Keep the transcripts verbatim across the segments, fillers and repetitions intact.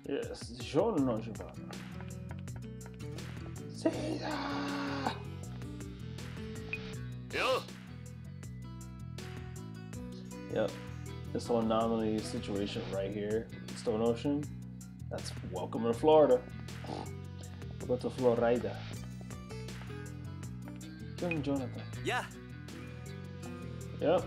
Yes, giorno Giovanna. Sera! Yo! Yep. This whole anomaly situation right here, Stone Ocean, that's welcome to Florida. We'll go to Florida. Join Jonathan. Yeah. Yep.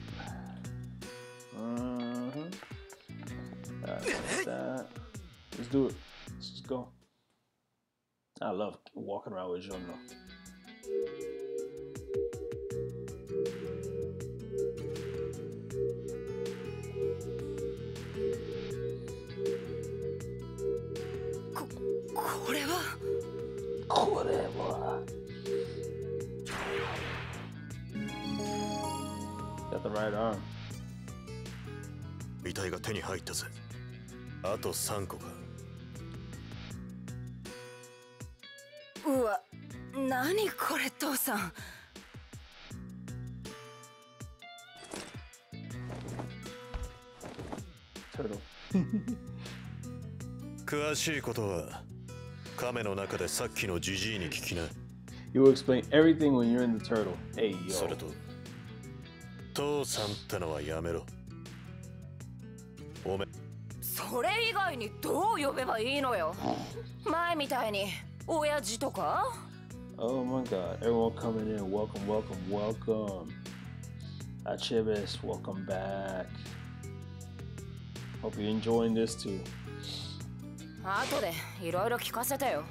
Mm-hmm. That's that. Let's do it. Let's just go. I love walking around with Jono. Got the right arm. 遺体が手に入ったぜ。あとさんこか。 うわ、何これ父さん。 Turtle. 詳しいことは亀の中でさっきのジジイに聞きな。 You will explain everything when you're in the turtle. Hey, yo. それと父さんってのはやめろ。おめそれ以外にどう呼べばいいのよ。前みたいに親父とか。 Oh my god, everyone coming in. Welcome, welcome, welcome. Achibis, welcome back. Hope you're enjoying this too. 後でいろいろ聞かせてよ。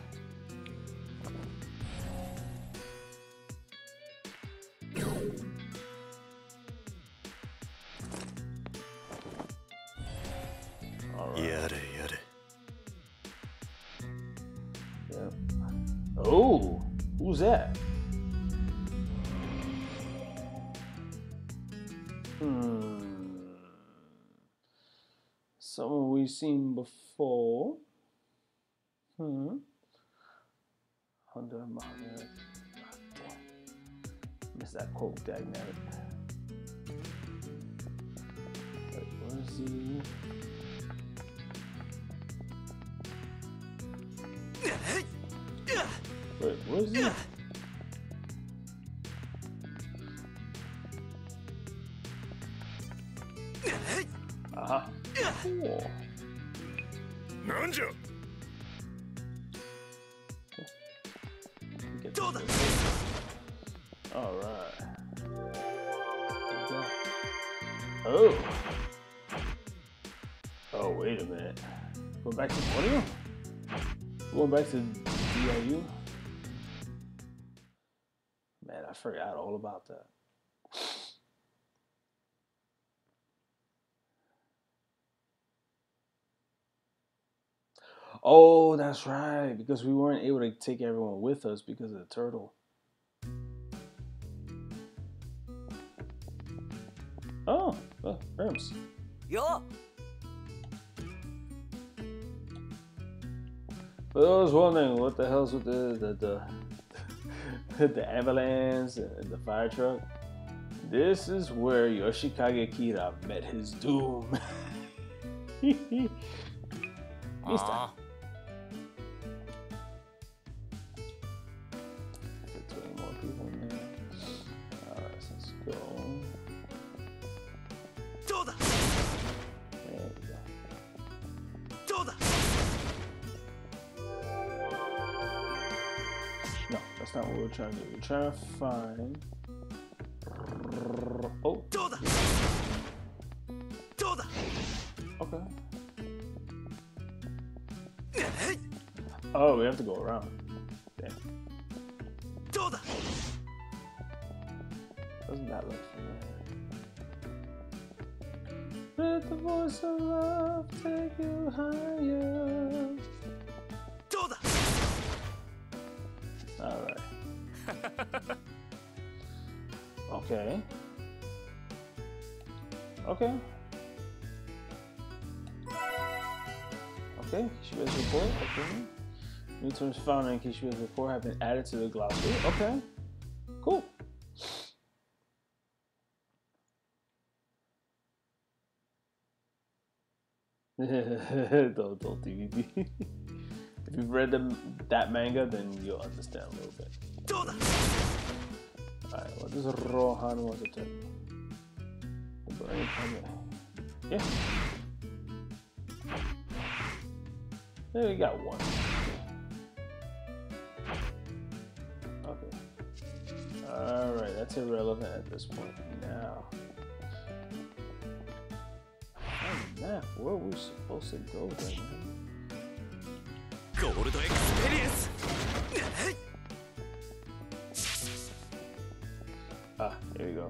やれやれ。 Yeah. Oh, who's that? Hmm. Someone we've seen before. Hmm. Honda Mohammed. Damn. Missed that quote, dagnabbit. Wait, where's he? Wait, where's he? Aha. Cool. なんじゃ。 どうだ? All right. Oh. Oh, wait a minute. Going back to twenty? Going back to D I U? Man, I forgot all about that. Oh, that's right. Because we weren't able to take everyone with us because of the turtle. Oh, oh Herms. Yo. But I was wondering what the hell's with the the the, the avalanche and the fire truck. This is where Yoshikage Kira met his doom. He's Ah. twenty more people in there. Alright, so let's go. There we go. No, that's not what we're trying to do. We're trying to find. Oh. Okay. Oh, we have to go around. Damn. Doesn't that look familiar? Let the voice of love take you higher. Alright. Okay. Okay. Okay, Kishibe's report. Okay. New terms found in Kishibe's report have been added to the glossary. Okay. Cool. don't, don't do you. If you've read the, that manga, then you'll understand a little bit. Alright, what does Rohan want to tell you? Yeah. There we got one. Okay. Alright, that's irrelevant at this point. Now. Map, where are we supposed to go then? Gold experience. Ah, there we go.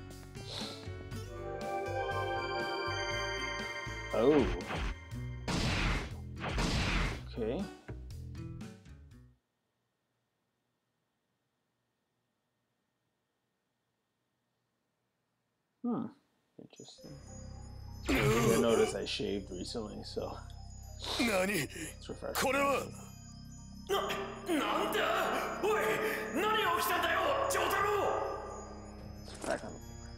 Oh. Okay. Hmm. Interesting. I noticed I shaved recently, so it's refreshing. これはな、なんだおい何が起きたんだよ丈太郎 Back on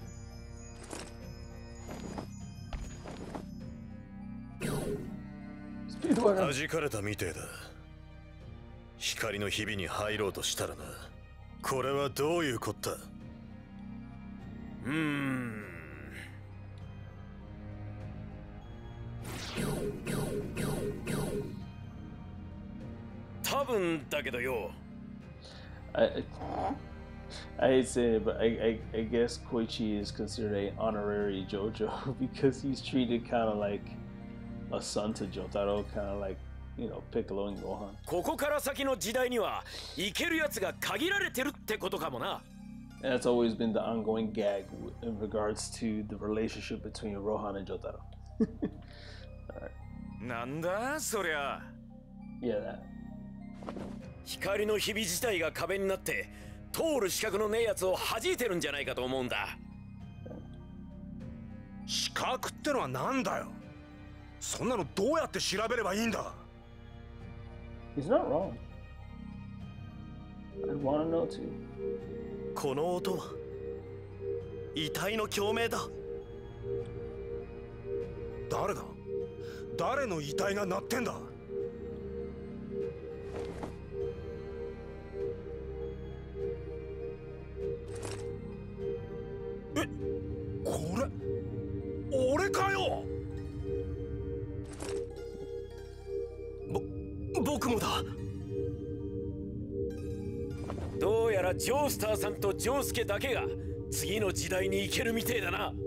the floor. 弾かれたみてえだ。光のひびに入ろうとしたらな。これはどういうこった？うーん。 多分だけどよ。 I, I hate saying it, but I, I, I guess Koichi is considered an honorary JoJo because he's treated kind of like a son to Jotaro, kind of like, you know, Piccolo and Gohan. ここから先の時代には生けるやつが限られてるってことかもな。 And that's always been the ongoing gag in regards to the relationship between Rohan and Jotaro. Alright. なんだそりゃ。 Yeah, that. 光のひび自体が壁になって通る資格のねえやつを弾いてるんじゃないかと思うんだ。 資格ってのはなんだよ。そんなのどうやって調べればいいんだ。 He's not wrong. I'd want to know too. この音は遺体の共鳴だ。 誰だ？誰の遺体が鳴ってんだ？え、これ俺かよ。ぼ、僕もだ。 どうやらジョースターさんとジョースケだけが次の時代に行けるみてえだな。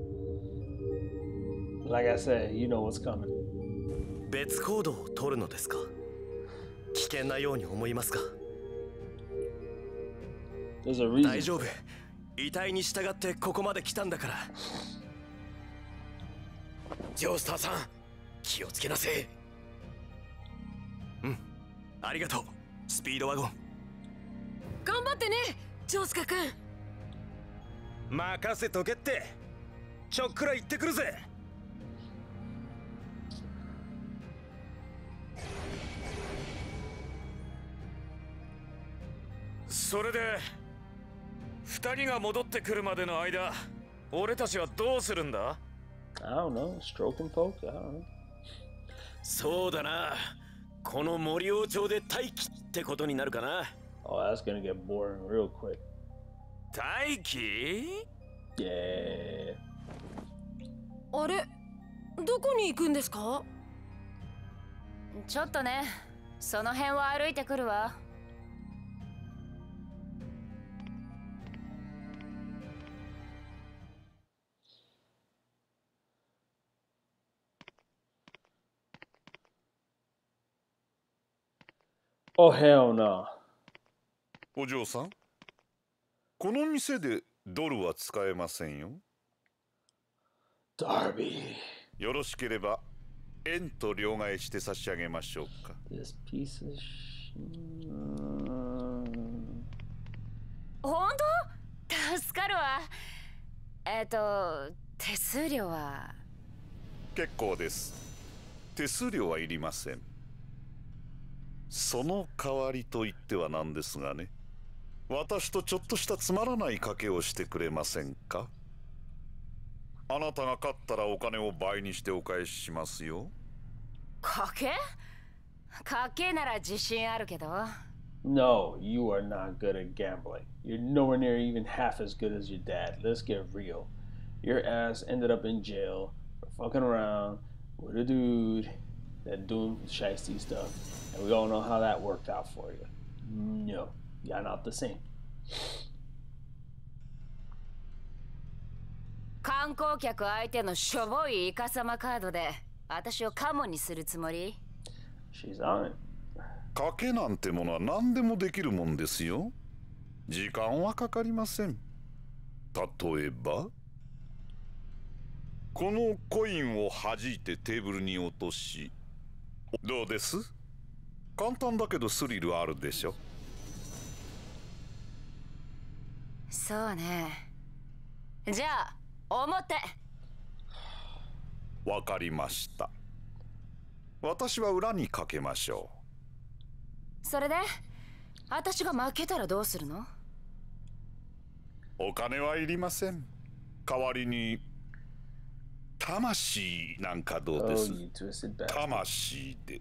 Like I said, you know what's coming. 別行動を取るのですか？危険なように思いますか？ There's a reason. 大丈夫。遺体に従ってここまで来たんだから。 ジョースターさん、気をつけなせえ。 うん、ありがとう、スピードワゴン。 頑張ってね、ジョースケ君。 任せとけって。ちょっくら行ってくるぜ。 それで二人が戻ってくるまでの間、俺たちはどうするんだ？ I don't know. Stroke and poke? I don't know. そうだな。この森王町で待機ってことになるかな。 Oh, that's gonna get boring real quick. 待機？ Yeah. あれ、どこに行くんですか？ ちょっとね、その辺は歩いてくるわ。 Oh, hell no. お嬢さん、この店でドルは使えませんよ。 Darby. よろしければ円と両替して差し上げましょうか。 This piece of shit. 本当？助かるわ。えっと、手数料は？ 結構です。手数料はいりません。その代わりと言ってはなんですがね、私とちょっとしたつまらない賭けをしてくれませんか？あなたが勝ったらお金を倍にしてお返ししますよ。 賭け賭けなら自信あるけど。 No, you are not good at gambling. You're nowhere near even half as good as your dad. Let's get real. Your ass ended up in jail for fucking around with a dude that doing shiesty stuff. And we all know how that worked out for you. No, you're not the same. 観光客相手のしょぼいイカサマカードで私をカモにするつもり？ She's on it. 賭けなんてものは何でもできるもんですよ。時間はかかりません。例えばこのコインを弾いてテーブルに落とし、どうです？簡単だけどスリルあるでしょ。 そうね。じゃあ表。 わかりました。私は裏にかけましょう。それで私が負けたらどうするの？ お金はいりません。代わりに魂なんかどうです？ Oh, 魂で。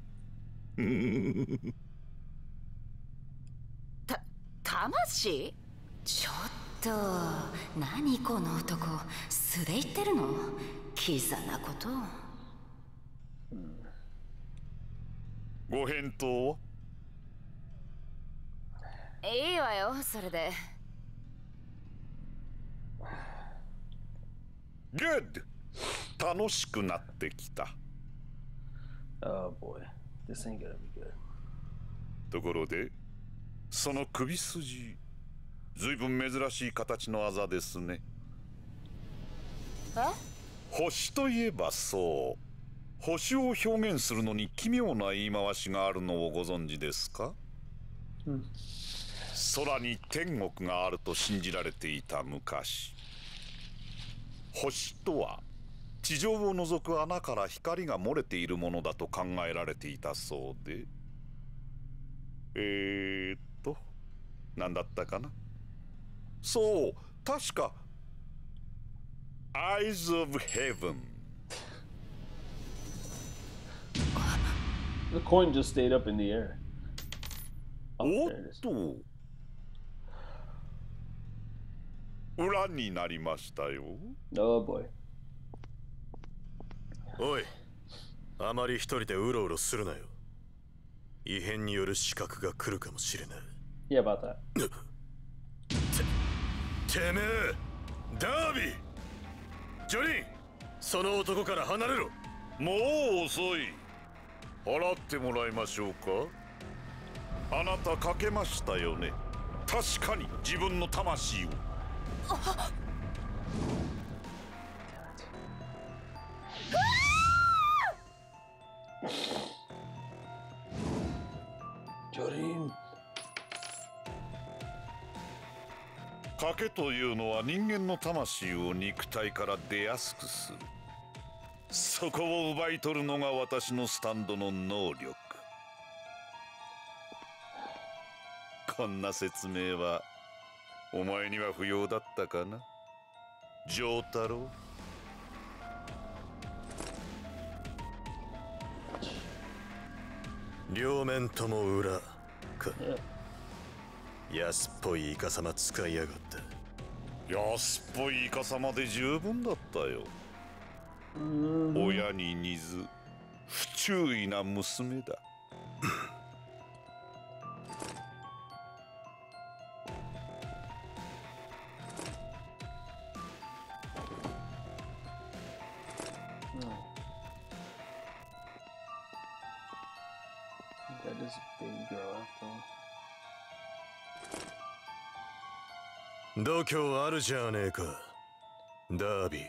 た、魂？ちょっと何この男、素で言ってるの？キザなこと。 ご返答は？ いいわよ、それで。 Good! 楽しくなってきた。 Oh boy, this ain't gonna be good. ところで、その首筋、ずいぶん珍しい形のあざですね。 え？ 星といえばそう。星を表現するのに奇妙な言い回しがあるのをご存知ですか？ うん、 空に天国があると信じられていた昔、星とは地上を覗く穴から光が漏れているものだと考えられていたそうで、えーっと何だったかな。そう、確か Eyes of Heaven。 The coin just stayed up in the air. Oh, お there it っ is. と裏になりましたよ。 Oh boy. おい、あまり一人でうろうろするなよ。異変による死角が来るかもしれない。 Yeah, about that. て、てめえ、ダービー、ジョニー、その男から離れろ。 もう遅い。払ってもらいましょうか。あなたかけましたよね。確かに自分の魂を。 ジョリーン。 賭けというのは人間の魂を肉体から出やすくする。そこを奪い取るのが私のスタンドの能力。こんな説明はお前には不要だったかな、丈太郎。 両面とも裏か。安っぽいイカサマ使いやがった。 安っぽいイカサマで十分だったよ。親に似ず不注意な娘だ。 That is a baby girl after all. 度胸あるじゃねえか、ダービー。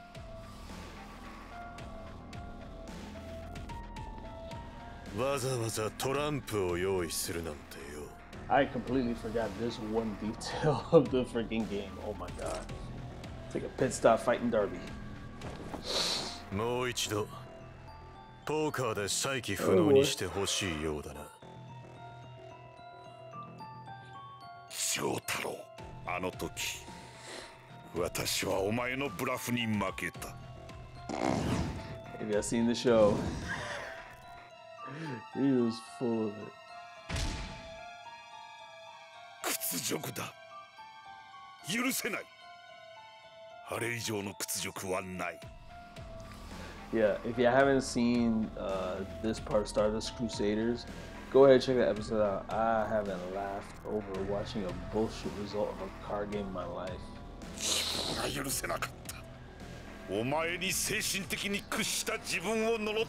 わざわざトランプを用意するなんてよ。 I completely forgot this one detail of the freaking game. Oh my god. It's like a pit stop fighting Derby. もう一度ポーカーで再起不能にしてほしいようだな。 丈太郎、あの時私はお前のブラフに負けた。 Maybe I've seen the show. He was full of it. 屈辱だ。許せない。あれ以上の屈辱はない。 Yeah, if you haven't seen uh, this part, Stardust Crusaders, go ahead and check that episode out. I haven't laughed over watching a bullshit result of a card game in my life. 許せなかった。お前に精神的に屈した自分を呪った。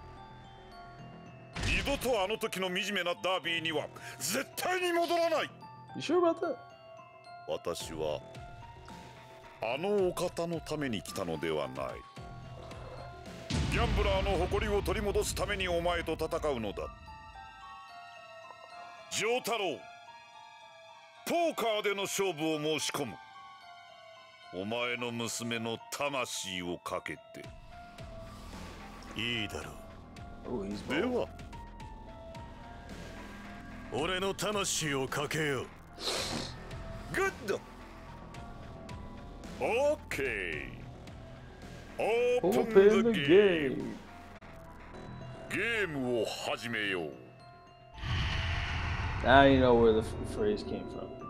二度とあの時の惨めなダービーには絶対に戻らない。 You sure about that? 私はあのお方のために来たのではない。ギャンブラーの誇りを取り戻すためにお前と戦うのだ。丈太郎、ポーカーでの勝負を申し込む。お前の娘の魂をかけて。 いいだろう。 Oh, he's で bald. は俺の魂をかけよう。 グッド。オッケー。オープン Open the the game。 game. ゲームを始めよう。 Now you know where the f- phrase came from.